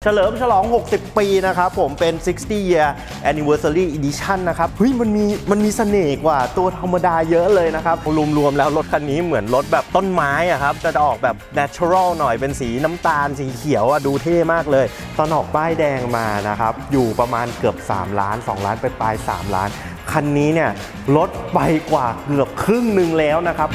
ลิมฉลอง60 ปีนะครับผมเป็น60 year anniversary edition นะครับเฮ้ยมันมีเสน่ห์กว่าตัวธรรมดาเยอะเลยนะครับรวมๆแล้วรถคันนี้เหมือนรถแบบต้นไม้อะครับจะออกแบบ natural หน่อยเป็นสีน้ำตาลสีเขียวอะดูเท่มากเลยตอนออกป้ายแดงมานะครับอยู่ประมาณเกือบ3 ล้าน2 ล้านไปปลาย3 ล้านคันนี้เนี่ยลดไปกว่าเกือบครึ่งหนึ่งแล้วนะครับ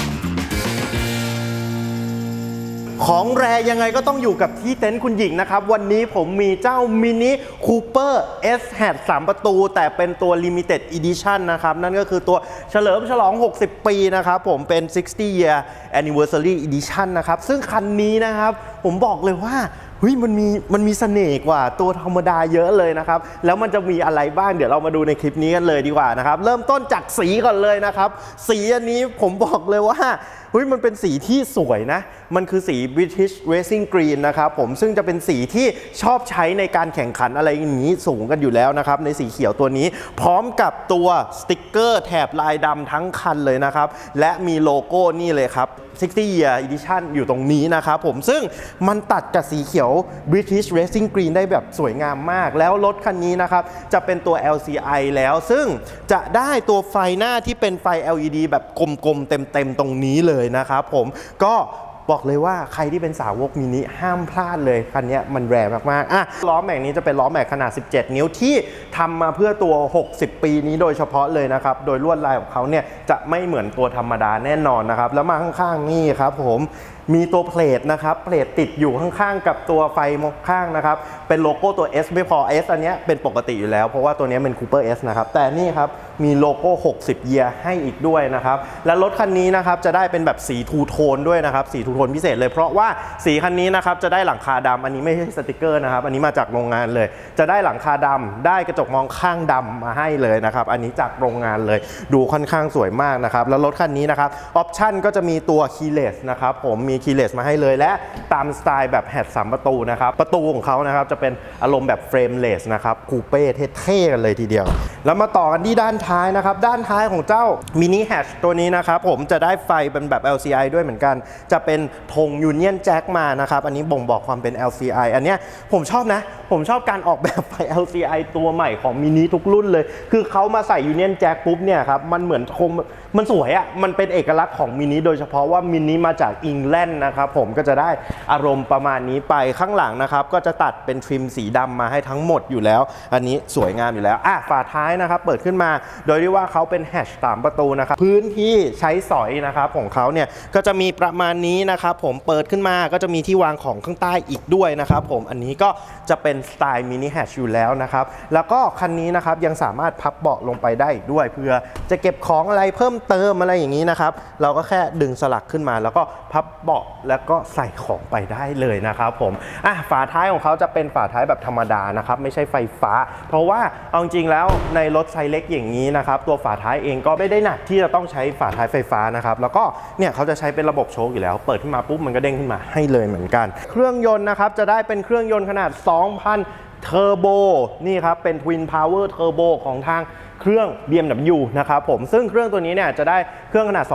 ของแรยังไงก็ต้องอยู่กับที่เต็นท์คุณหญิงนะครับวันนี้ผมมีเจ้ามินิคูเปอร์ S Hatch 3 ประตูแต่เป็นตัว Limited Edition นะครับนั่นก็คือตัวเฉลิมฉลอง60 ปีนะครับผมเป็น60 year anniversary edition นะครับซึ่งคันนี้นะครับผมบอกเลยว่าเฮ้ยมันมีเสน่ห์กว่าตัวธรรมดาเยอะเลยนะครับแล้วมันจะมีอะไรบ้างเดี๋ยวเรามาดูในคลิปนี้กันเลยดีกว่านะครับเริ่มต้นจากสีก่อนเลยนะครับสีอันนี้ผมบอกเลยว่าเฮ้ยมันเป็นสีที่สวยนะมันคือสี British Racing Green นะครับผมซึ่งจะเป็นสีที่ชอบใช้ในการแข่งขันอะไรอย่างนี้สูงกันอยู่แล้วนะครับในสีเขียวตัวนี้พร้อมกับตัวสติ๊กเกอร์แถบลายดำทั้งคันเลยนะครับและมีโลโก้นี่เลยครับ60 year edition อยู่ตรงนี้นะครับผมซึ่งมันตัดกับสีเขียว British Racing Green ได้แบบสวยงามมากแล้วรถคันนี้นะครับจะเป็นตัว LCI แล้วซึ่งจะได้ตัวไฟหน้าที่เป็นไฟ LED แบบกลมๆเต็มๆตรงนี้เลยนะครับผมก็บอกเลยว่าใครที่เป็นสาวกมินิห้ามพลาดเลยคันนี้มันแรงมากๆล้อแม็กนี้จะเป็นล้อแม็กขนาด17 นิ้วที่ทำมาเพื่อตัว60 ปีนี้โดยเฉพาะเลยนะครับโดยลวดลายของเขาเนี่ยจะไม่เหมือนตัวธรรมดาแน่นอนนะครับแล้วมาข้างๆนี่ครับผมมีตัวเพลทนะครับเพลทติดอยู่ข้างๆกับตัวไฟข้างนะครับเป็นโลโก้ตัว S ไม่พอ S อันนี้เป็นปกติอยู่แล้วเพราะว่าตัวนี้เป็น Cooper S นะครับแต่นี่ครับมีโลโก้60 year ให้อีกด้วยนะครับและรถคันนี้นะครับจะได้เป็นแบบสีทูโทนด้วยนะครับสีทูโทนพิเศษเลยเพราะว่าสีคันนี้นะครับจะได้หลังคาดำอันนี้ไม่ใช่สติกเกอร์นะครับอันนี้มาจากโรงงานเลยจะได้หลังคาดำได้กระจกมองข้างดำมาให้เลยนะครับอันนี้จากโรงงานเลยดูค่อนข้างสวยมากนะครับแล้วรถคันนี้นะครับออปชั่นก็จะมีตัวคีย์เลสนะครับผมมีคีย์เลสมาให้เลยและตามสไตล์แบบแฮช3 ประตูนะครับประตูของเขานะครับจะเป็นอารมณ์แบบเฟรมเลสนะครับคูเป้เท่ๆกันเลยทีเดียวแล้วมาต่อกันที่ด้านท้ายนะครับด้านท้ายของเจ้ามินิแฮชตัวนี้นะครับผมจะได้ไฟเป็นแบบ LCI ด้วยเหมือนกันจะเป็นธง Union Jack มานะครับอันนี้บ่งบอกความเป็น LCI อันเนี้ยผมชอบนะผมชอบการออกแบบไฟ LCI ตัวใหม่ของมินิทุกรุ่นเลยคือเขามาใส่ Union Jack ปุ๊บเนี่ยครับมันเหมือนธงมันสวยอ่ะมันเป็นเอกลักษณ์ของมินิโดยเฉพาะว่ามินิมาจากอังกฤษนะครับผมก็จะได้อารมณ์ประมาณนี้ไปข้างหลังนะครับก็จะตัดเป็นทริมสีดำมาให้ทั้งหมดอยู่แล้วอันนี้สวยงามอยู่แล้วฝาท้ายนะครับเปิดขึ้นมาโดยที่ว่าเขาเป็นแฮช3 ประตูนะครับพื้นที่ใช้สอยนะครับของเขาเนี่ยก็จะมีประมาณนี้นะครับผมเปิดขึ้นมาก็จะมีที่วางของข้างใต้อีกด้วยนะครับผมอันนี้ก็จะเป็นสไตล์มินิแฮชอยู่แล้วนะครับแล้วก็คันนี้นะครับยังสามารถพับเบาะลงไปได้อีกด้วยเพื่อจะเก็บของอะไรเพิ่มเติมอะไรอย่างนี้นะครับเราก็แค่ดึงสลักขึ้นมาแล้วก็พับเบาะแล้วก็ใส่ของไปได้เลยนะครับผมฝาท้ายของเขาจะเป็นฝาท้ายแบบธรรมดานะครับไม่ใช่ไฟฟ้าเพราะว่าเอาจริงแล้วในรถไซส์เล็กอย่างนี้นะครับตัวฝาท้ายเองก็ไม่ได้หนักที่จะต้องใช้ฝาท้ายไฟฟ้านะครับแล้วก็เนี่ยเขาจะใช้เป็นระบบโชคอยู่แล้วเปิดขึ้นมาปุ๊บมันก็เด้งขึ้นมาให้เลยเหมือนกันเครื่องยนต์นะครับจะได้เป็นเครื่องยนต์ขนาด 2,000 เทอร์โบนี่ครับเป็น Twin Power Turbo ของทางเครื่อง BMW นะครับผมซึ่งเครื่องตัวนี้เนี่ยจะได้เครื่องขนาด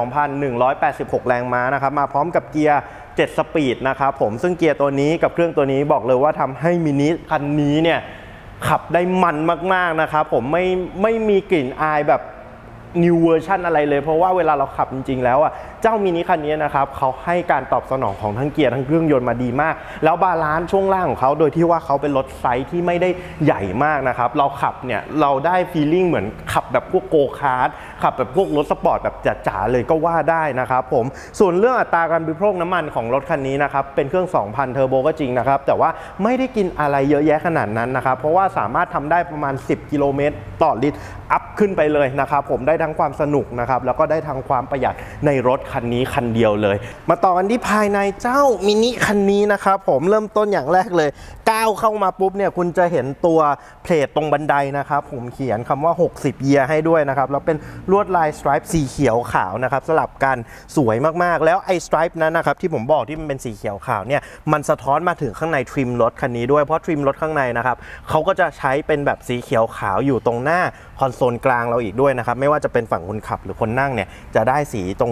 2,186 แรงม้านะครับมาพร้อมกับเกียร์7 สปีดนะครับผมซึ่งเกียร์ตัวนี้กับเครื่องตัวนี้บอกเลยว่าทำให้มินิคันนี้เนี่ยขับได้มันมากๆนะครับผมไม่มีกลิ่นอายแบบ New Version อะไรเลยเพราะว่าเวลาเราขับจริงๆแล้วเจ้ามินิคันนี้นะครับเขาให้การตอบสนองของทั้งเกียร์ทั้งเครื่องยนต์มาดีมากแล้วบาลานซ์ช่วงล่างของเขาโดยที่ว่าเขาเป็นรถไซส์ที่ไม่ได้ใหญ่มากนะครับเราขับเนี่ยเราได้ฟีลลิ่งเหมือนขับแบบพวกโกคาร์ทขับแบบพวกรถสปอร์ตแบบจ๋าๆเลยก็ว่าได้นะครับผมส่วนเรื่องอัตราการบริโภคน้ำมันของรถคันนี้นะครับเป็นเครื่อง 2,000 เทอร์โบก็จริงนะครับแต่ว่าไม่ได้กินอะไรเยอะแยะขนาดนั้นนะครับเพราะว่าสามารถทำได้ประมาณ10 กิโลเมตรต่อลิตรอัพขึ้นไปเลยนะครับผมได้ทั้งความสนุกนะครับแล้วก็ได้ทั้งความประหยัดในรถคันนี้คันเดียวเลยมาต่อกันที่ภายในเจ้ามินิคันนี้นะครับผมเริ่มต้นอย่างแรกเลยก้าวเข้ามาปุ๊บเนี่ยคุณจะเห็นตัวเพลทตรงบันไดนะครับผมเขียนคำว่า60 year ให้ด้วยนะครับแล้วเป็นลวดลายสไตรป์สีเขียวขาวนะครับสลับกันสวยมากๆแล้วไอ้สไตรป์นั้นนะครับที่ผมบอกที่มันเป็นสีเขียวขาวเนี่ยมันสะท้อนมาถึงข้างในทริมรถคันนี้ด้วยเพราะทริมรถข้างในนะครับเขาก็จะใช้เป็นแบบสีเขียวขาวอยู่ตรงหน้าคอนโซลกลางเราอีกด้วยนะครับไม่ว่าจะเป็นฝั่งคนขับหรือคนนั่งเนี่ยจะได้สีตรงนั้นมา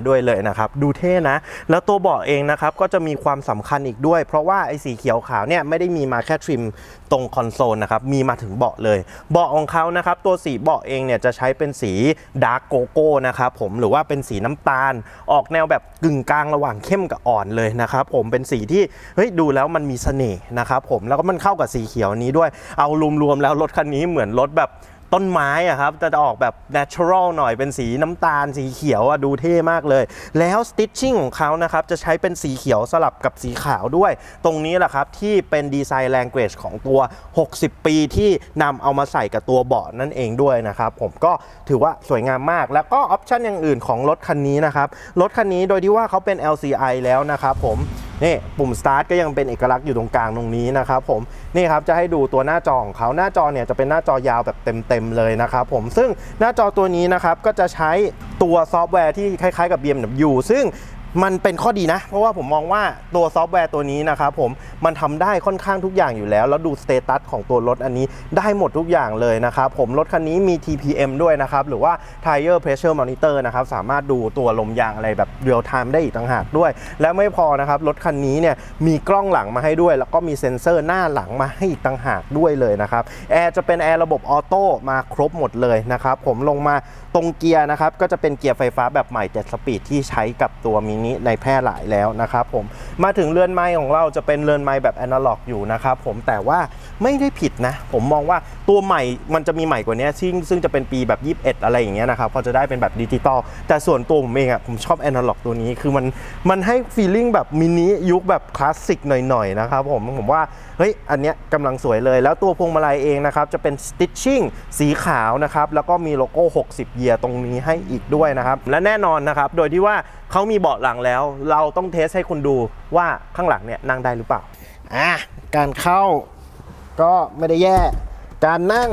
ด้วยเลยนะครับดูเท่นะแล้วตัวเบาะเองนะครับก็จะมีความสำคัญอีกด้วยเพราะว่าไอ้สีเขียวขาวเนี่ยไม่ได้มีมาแค่ทริมตรงคอนโซลนะครับมีมาถึงเบาะเลยเบาะของเขานะครับตัวสีเบาะเองเนี่ยจะใช้เป็นสีดาร์กโกโก้นะครับผมหรือว่าเป็นสีน้ำตาลออกแนวแบบกึ่งกลางระหว่างเข้มกับอ่อนเลยนะครับผมเป็นสีที่เฮ้ยดูแล้วมันมีเสน่ห์นะครับผมแล้วก็มันเข้ากับสีเขียวนี้ด้วยเอารวมๆแล้วรถคันนี้เหมือนรถแบบต้นไม้อะครับจะออกแบบ natural หน่อยเป็นสีน้ำตาลสีเขียวดูเท่มากเลยแล้ว stitching ของเขานะครับจะใช้เป็นสีเขียวสลับกับสีขาวด้วยตรงนี้แหละครับที่เป็นดีไซน์ language ของตัว60 ปีที่นำเอามาใส่กับตัวเบาะนั่นเองด้วยนะครับผมก็ถือว่าสวยงามมากแล้วก็ออปชันอย่างอื่นของรถคันนี้นะครับรถคันนี้โดยที่ว่าเขาเป็น LCI แล้วนะครับผมนี่ปุ่ม start ก็ยังเป็นเอกลักษณ์อยู่ตรงกลางตรงนี้นะครับผมนี่ครับจะให้ดูตัวหน้าจอของเขาหน้าจอเนี่ยจะเป็นหน้าจอยาวแบบเต็มเลยนะครับผมซึ่งหน้าจอตัวนี้นะครับก็จะใช้ตัวซอฟต์แวร์ที่คล้ายๆกับ BMW ซึ่งมันเป็นข้อดีนะเพราะว่าผมมองว่าตัวซอฟต์แวร์ตัวนี้นะครับผมมันทำได้ค่อนข้างทุกอย่างอยู่แล้วดูสเตตัสของตัวรถอันนี้ได้หมดทุกอย่างเลยนะครับผมรถคันนี้มี TPM ด้วยนะครับหรือว่า Tire Pressure Monitor นะครับสามารถดูตัวลมยางอะไรแบบ Real Time ได้อีกต่างหากด้วยและไม่พอนะครับรถคันนี้เนี่ยมีกล้องหลังมาให้ด้วยแล้วก็มีเซ็นเซอร์หน้าหลังมาให้อีกต่างหากด้วยเลยนะครับแอร์จะเป็นแอร์ระบบออโต้มาครบหมดเลยนะครับผมลงมาตรงเกียร์นะครับก็จะเป็นเกียร์ไฟฟ้าแบบใหม่7 สปีดที่ใช้กับตัวมินิในแพร่หลายแล้วนะครับผมมาถึงเรือนไม้ของเราจะเป็นเรือนไม้แบบแอนะล็อกอยู่นะครับผมแต่ว่าไม่ได้ผิดนะผมมองว่าตัวใหม่มันจะมีใหม่กว่านี้ซึ่งจะเป็นปีแบบ21อะไรอย่างเงี้ยนะครับพอจะได้เป็นแบบดิจิตอลแต่ส่วนตัวผมเองผมชอบแอนะล็อกตัวนี้คือมันให้ฟีลลิ่งแบบมินิยุคแบบคลาสสิกหน่อยๆนะครับผมว่าเฮ้ยอันเนี้ยกำลังสวยเลยแล้วตัวพวงมาลัยเองนะครับจะเป็น stitching สีขาวนะครับแล้วก็มีโลโก้60 เยียร์ตรงนี้ให้อีกด้วยนะครับและแน่นอนนะครับโดยที่ว่าเขามีเบาะหลังแล้วเราต้องเทสให้คุณดูว่าข้างหลังเนี่ยนั่งได้หรือเปล่าการเข้าก็ไม่ได้แย่การนั่ง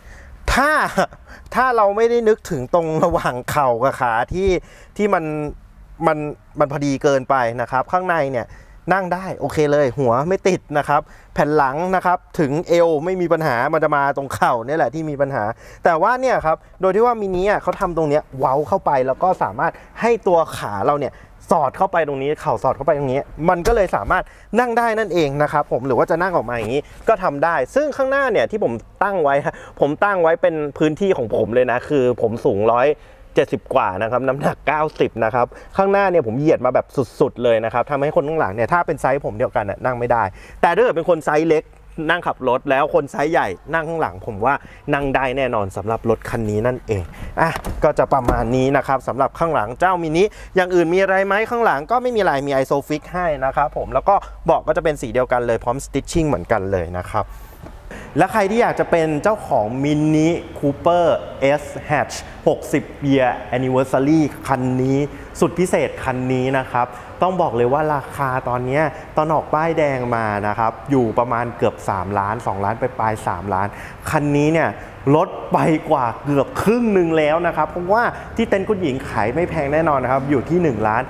ถ้าเราไม่ได้นึกถึงตรงระหว่างเข่ากับขาที่มันพอดีเกินไปนะครับข้างในเนี่ยนั่งได้โอเคเลยหัวไม่ติดนะครับแผ่นหลังนะครับถึงเอวไม่มีปัญหามันจะมาตรงเข่านี่แหละที่มีปัญหาแต่ว่าเนี่ยครับโดยที่ว่ามินิเขาทำตรงนี้เว้าเข้าไปแล้วก็สามารถให้ตัวขาเราเนี่ยสอดเข้าไปตรงนี้เข่าสอดเข้าไปตรงนี้มันก็เลยสามารถนั่งได้นั่นเองนะครับผมหรือว่าจะนั่งออกมาอย่างนี้ก็ทำได้ซึ่งข้างหน้าเนี่ยที่ผมตั้งไว้เป็นพื้นที่ของผมเลยนะคือผมสูง170 กว่านะครับน้ำหนัก90นะครับข้างหน้าเนี่ยผมเหยียดมาแบบสุดๆเลยนะครับทำให้คนข้างหลังเนี่ยถ้าเป็นไซส์ผมเดียวกันนั่งไม่ได้แต่ถ้าเกิดเป็นคนไซส์เล็กนั่งขับรถแล้วคนไซส์ใหญ่นั่งข้างหลังผมว่านั่งได้แน่นอนสำหรับรถคันนี้นั่นเองก็จะประมาณนี้นะครับสำหรับข้างหลังเจ้ามินิอย่างอื่นมีอะไรไหมข้างหลังก็ไม่มีอะไรมี ISOFIX ให้นะครับผมแล้วก็เบาะก็จะเป็นสีเดียวกันเลยพร้อม stitching เหมือนกันเลยนะครับและใครที่อยากจะเป็นเจ้าของ Mini Cooper S Hatch 60 Year Anniversary คันนี้สุดพิเศษคันนี้นะครับต้องบอกเลยว่าราคาตอนนี้ตอนออกป้ายแดงมานะครับอยู่ประมาณเกือบ3 ล้าน2 ล้านไปปลาย3 ล้านคันนี้เนี่ยลดไปกว่าเกือบครึ่งหนึ่งแล้วนะครับเพราะว่าที่เต็นท์คุณหญิงขายไม่แพงแน่นอนนะครับอยู่ที่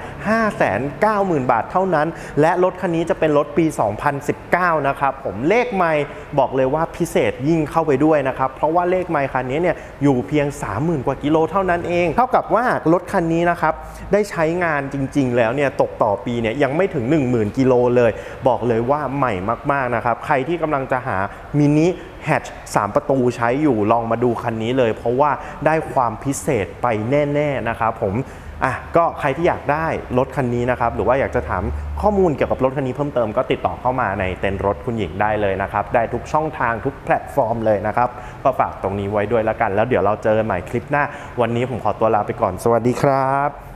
1,590,000 บาทเท่านั้นและรถคันนี้จะเป็นรถปี 2019 นะครับผมเลขไมล์บอกเลยว่าพิเศษยิ่งเข้าไปด้วยนะครับเพราะว่าเลขไมล์คันนี้เนี่ยอยู่เพียง 30,000 กว่ากิโลเท่านั้นเองเท่ากับว่ารถคันนี้นะครับได้ใช้งานจริงๆแล้วเนี่ยตกต่อปีเนี่ยยังไม่ถึง 10,000 กิโลเลยบอกเลยว่าใหม่มากๆนะครับใครที่กำลังจะหามินิแฮช3 ประตูใช้อยู่ลองมาดูคันนี้เลยเพราะว่าได้ความพิเศษไปแน่ๆนะครับผมก็ใครที่อยากได้รถคันนี้นะครับหรือว่าอยากจะถามข้อมูลเกี่ยวกับรถคันนี้เพิ่มเติมก็ติดต่อเข้ามาในเต็นท์รถคุณหญิงได้เลยนะครับได้ทุกช่องทางทุกแพลตฟอร์มเลยนะครับก็ฝากตรงนี้ไว้ด้วยแล้วกันแล้วเดี๋ยวเราเจอกันใหม่คลิปหน้าวันนี้ผมขอตัวลาไปก่อนสวัสดีครับ